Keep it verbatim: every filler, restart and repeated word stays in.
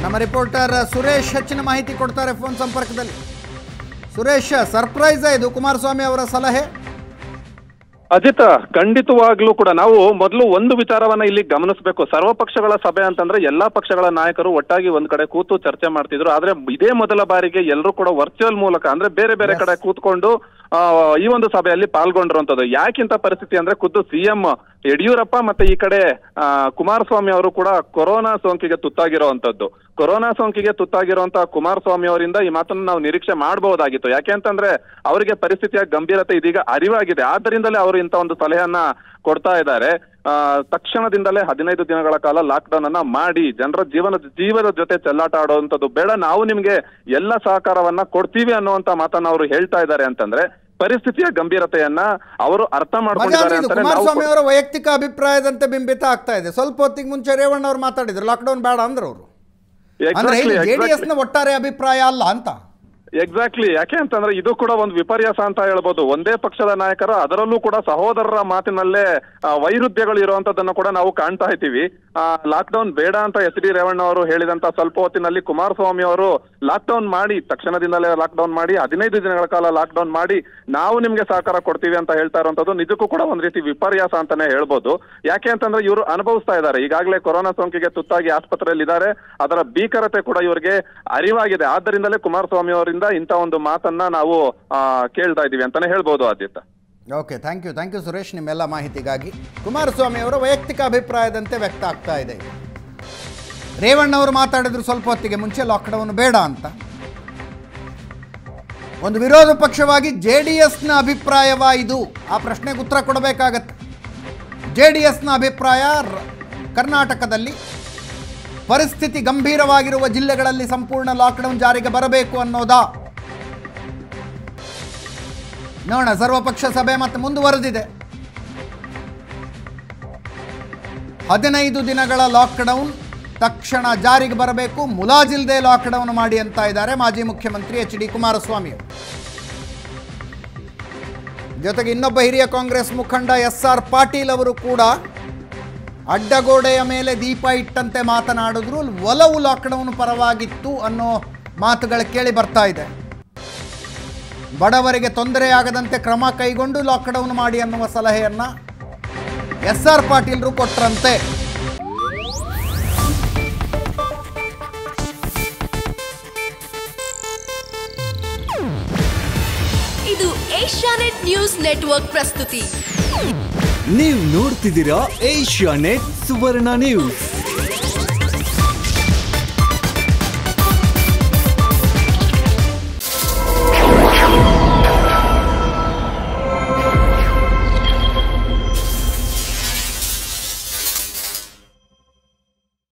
ನಮ್ಮ ರಿಪೋರ್ಟರ್ ಸುರೇಶ್ ಹೆಚ್ಚಿನ ಮಾಹಿತಿ ಕೊಡ್ತಾರೆ ಫೋನ್ ಸಂಪರ್ಕದಲ್ಲಿ. ಸುರೇಶ್, ಸರ್ಪ್ರೈಸ್ ಇದು ಕುಮಾರಸ್ವಾಮಿ ಅವರ ಸಲಹೆ? ಅಜಿತ್, ಖಂಡಿತವಾಗ್ಲೂ ಕೂಡ ನಾವು ಮೊದಲು ಒಂದು ವಿಚಾರವನ್ನ ಇಲ್ಲಿ ಗಮನಿಸಬೇಕು. ಸರ್ವಪಕ್ಷಗಳ ಸಭೆ ಅಂತಂದ್ರೆ ಎಲ್ಲಾ ಪಕ್ಷಗಳ ನಾಯಕರು ಒಟ್ಟಾಗಿ ಒಂದ್ ಕಡೆ ಕೂತು ಚರ್ಚೆ ಮಾಡ್ತಿದ್ರು. ಆದ್ರೆ ಇದೇ ಮೊದಲ ಬಾರಿಗೆ ಎಲ್ಲರೂ ಕೂಡ ವರ್ಚುವಲ್ ಮೂಲಕ ಅಂದ್ರೆ ಬೇರೆ ಬೇರೆ ಕಡೆ ಕೂತ್ಕೊಂಡು ಆ ಈ ಒಂದು ಸಭೆಯಲ್ಲಿ ಪಾಲ್ಗೊಂಡಿರುವಂತದ್ದು. ಯಾಕಿಂತ ಪರಿಸ್ಥಿತಿ ಅಂದ್ರೆ ಖುದ್ದು ಸಿಎಂ ಯಡಿಯೂರಪ್ಪ ಮತ್ತೆ ಈ ಕಡೆ ಆ ಕುಮಾರಸ್ವಾಮಿ ಅವರು ಕೂಡ ಕೊರೋನಾ ಸೋಂಕಿಗೆ ತುತ್ತಾಗಿರುವಂತದ್ದು. ಕೊರೋನಾ ಸೋಂಕಿಗೆ ತುತ್ತಾಗಿರುವಂತಹ ಕುಮಾರಸ್ವಾಮಿ ಅವರಿಂದ ಈ ಮಾತನ್ನು ನಾವು ನಿರೀಕ್ಷೆ ಮಾಡಬಹುದಾಗಿತ್ತು. ಯಾಕೆ ಅಂತಂದ್ರೆ ಅವರಿಗೆ ಪರಿಸ್ಥಿತಿಯ ಗಂಭೀರತೆ ಇದೀಗ ಅರಿವಾಗಿದೆ. ಆದ್ದರಿಂದಲೇ ಅವರು ಇಂತ ಒಂದು ಸಲಹೆಯನ್ನ ಕೊಡ್ತಾ ಇದ್ದಾರೆ. ಆ ತಕ್ಷಣದಿಂದಲೇ ಹದಿನೈದು ದಿನಗಳ ಕಾಲ ಲಾಕ್ ಡೌನ್ ಅನ್ನ ಮಾಡಿ ಜನರ ಜೀವನ ಜೀವದ ಜೊತೆ ಚೆಲ್ಲಾಟ ಆಡುವಂತದ್ದು ಬೇಡ, ನಾವು ನಿಮ್ಗೆ ಎಲ್ಲ ಸಹಕಾರವನ್ನ ಕೊಡ್ತೀವಿ ಅನ್ನುವಂತ ಮಾತನ್ನ ಅವರು ಹೇಳ್ತಾ ಇದ್ದಾರೆ. ಅಂತಂದ್ರೆ ಪರಿಸ್ಥಿತಿಯ ಗಂಭೀರತೆಯನ್ನ ಅವರು ಅರ್ಥ ಮಾಡ್ಕೊಂಡಿದ್ದಾರೆ ಅಂತ ಕುಮಾರಸ್ವಾಮಿ ಅವರ ವೈಯಕ್ತಿಕ ಅಭಿಪ್ರಾಯದಂತೆ ಬಿಂಬಿತ ಆಗ್ತಾ ಇದೆ. ಸ್ವಲ್ಪ ಹೊತ್ತಿಗೆ ಮುಂಚೆ ರೇವಣ್ಣ ಅವರು ಮಾತಾಡಿದ್ರು ಲಾಕ್ಡೌನ್ ಬೇಡ ಅಂದ್ರೆ ಅವರು ಜೆಡಿಎಸ್ ನ ಒಟ್ಟಾರೆ ಅಭಿಪ್ರಾಯ ಅಲ್ಲ ಅಂತ. ಎಕ್ಸಾಕ್ಟ್ಲಿ. ಯಾಕೆ ಅಂತಂದ್ರೆ ಇದು ಕೂಡ ಒಂದು ವಿಪರ್ಯಾಸ ಅಂತ ಹೇಳ್ಬೋದು. ಒಂದೇ ಪಕ್ಷದ ನಾಯಕರು, ಅದರಲ್ಲೂ ಕೂಡ ಸಹೋದರರ ಮಾತಿನಲ್ಲೇ ವೈರುಧ್ಯಗಳು ಇರುವಂತದ್ದನ್ನು ಕೂಡ ನಾವು ಕಾಣ್ತಾ ಇದ್ದೀವಿ. ಆ ಲಾಕ್ ಡೌನ್ ಬೇಡ ಅಂತ ಎಚ್ ಡಿ ರೇವಣ್ಣ ಅವರು ಹೇಳಿದಂತ ಸ್ವಲ್ಪ ಹೊತ್ತಿನಲ್ಲಿ ಕುಮಾರಸ್ವಾಮಿ ಅವರು ಲಾಕ್ ಡೌನ್ ಮಾಡಿ ತಕ್ಷಣದಿಂದಲೇ ಲಾಕ್ ಡೌನ್ ಮಾಡಿ ಹದಿನೈದು ದಿನಗಳ ಕಾಲ ಲಾಕ್ ಡೌನ್ ಮಾಡಿ ನಾವು ನಿಮ್ಗೆ ಸಹಕಾರ ಕೊಡ್ತೀವಿ ಅಂತ ಹೇಳ್ತಾ ಇರುವಂತದ್ದು ನಿಜಕ್ಕೂ ಕೂಡ ಒಂದ್ ರೀತಿ ವಿಪರ್ಯಾಸ ಅಂತಾನೆ ಹೇಳ್ಬೋದು. ಯಾಕೆ ಅಂತಂದ್ರೆ ಇವರು ಅನುಭವಿಸ್ತಾ ಇದ್ದಾರೆ, ಈಗಾಗಲೇ ಕೊರೋನಾ ಸೋಂಕಿಗೆ ತುತ್ತಾಗಿ ಆಸ್ಪತ್ರೆಯಲ್ಲಿ ಇದ್ದಾರೆ. ಅದರ ಭೀಕರತೆ ಕೂಡ ಇವರಿಗೆ ಅರಿವಾಗಿದೆ. ಆದ್ದರಿಂದಲೇ ಕುಮಾರಸ್ವಾಮಿ ಅವರಿಂದ ಇಂತ ಒಂದು ಮಾತನ್ನ ನಾವು ಕೇಳ್ತಾ ಇದೀವಿ ಅಂತಾನೆ ಹೇಳ್ಬೋದು. Aditya, okay, thank you thank you Suresh, ನಿಮ್ಮೆಲ್ಲ ಮಾಹಿತಿಗಾಗಿ. ಕುಮಾರಸ್ವಾಮಿ ಅವರ ವೈಯಕ್ತಿಕ ಅಭಿಪ್ರಾಯದಂತೆ ವ್ಯಕ್ತ ಆಗ್ತಾ ಇದೆ. ರೇವಣ್ಣ ಅವರು ಮಾತಾಡಿದ್ರು ಸ್ವಲ್ಪ ಹೊತ್ತಿಗೆ ಮುಂಚೆ ಲಾಕ್ಡೌನ್ ಬೇಡ ಅಂತ. ಒಂದು ವಿರೋಧ ಪಕ್ಷವಾಗಿ ಜೆ ಡಿ ಎಸ್ನ ಅಭಿಪ್ರಾಯವ ಇದು? ಆ ಪ್ರಶ್ನೆಗೆ ಉತ್ತರ ಕೊಡಬೇಕಾಗತ್ತೆ. ಜೆ ಡಿ ಎಸ್ನ ಅಭಿಪ್ರಾಯ ಕರ್ನಾಟಕದಲ್ಲಿ ಪರಿಸ್ಥಿತಿ ಗಂಭೀರವಾಗಿರುವ ಜಿಲ್ಲೆಗಳಲ್ಲಿ ಸಂಪೂರ್ಣ ಲಾಕ್ಡೌನ್ ಜಾರಿಗೆ ಬರಬೇಕು ಅನ್ನೋದಾ? ನೋಡೋಣ. ಸರ್ವಪಕ್ಷ ಸಭೆ ಮತ್ತೆ ಮುಂದುವರೆದಿದೆ. ಹದಿನೈದು ದಿನಗಳ ಲಾಕ್ಡೌನ್ ತಕ್ಷಣ ಜಾರಿಗೆ ಬರಬೇಕು, ಮುಲಾಜಿಲ್ಲದೆ ಲಾಕ್ಡೌನ್ ಮಾಡಿ ಅಂತ ಇದ್ದಾರೆ ಮಾಜಿ ಮುಖ್ಯಮಂತ್ರಿ ಎಚ್ ಡಿ ಕುಮಾರಸ್ವಾಮಿ. ಜೊತೆಗೆ ಇನ್ನೊಬ್ಬ ಹಿರಿಯ ಕಾಂಗ್ರೆಸ್ ಮುಖಂಡ ಎಸ್ ಆರ್ ಪಾಟೀಲ್ ಅವರು ಕೂಡ ಅಡ್ಡಗೋಡೆಯ ಮೇಲೆ ದೀಪ ಇಟ್ಟಂತೆ ಮಾತನಾಡಿದ್ರು. ಒಲವು ಲಾಕ್ಡೌನ್ ಪರವಾಗಿತ್ತು ಅನ್ನೋ ಮಾತುಗಳು ಕೇಳಿ ಬರ್ತಾ ಇದೆ. ಬಡವರಿಗೆ ತೊಂದರೆಯಾಗದಂತೆ ಕ್ರಮ ಕೈಗೊಂಡು ಲಾಕ್ಡೌನ್ ಮಾಡಿ ಅನ್ನುವ ಸಲಹೆಯನ್ನ ಎಸ್ ಆರ್ ಪಾಟೀಲ್ರು ಕೊಟ್ರಂತೆ. ಇದು ಏಷ್ಯಾನೆಟ್ ನ್ಯೂಸ್ ನೆಟ್ವರ್ಕ್ ಪ್ರಸ್ತುತಿ. ನೀವು ನೋಡ್ತಿದ್ದೀರಾ ಏಷ್ಯಾನೆಟ್ ಸುವರ್ಣ ನ್ಯೂಸ್.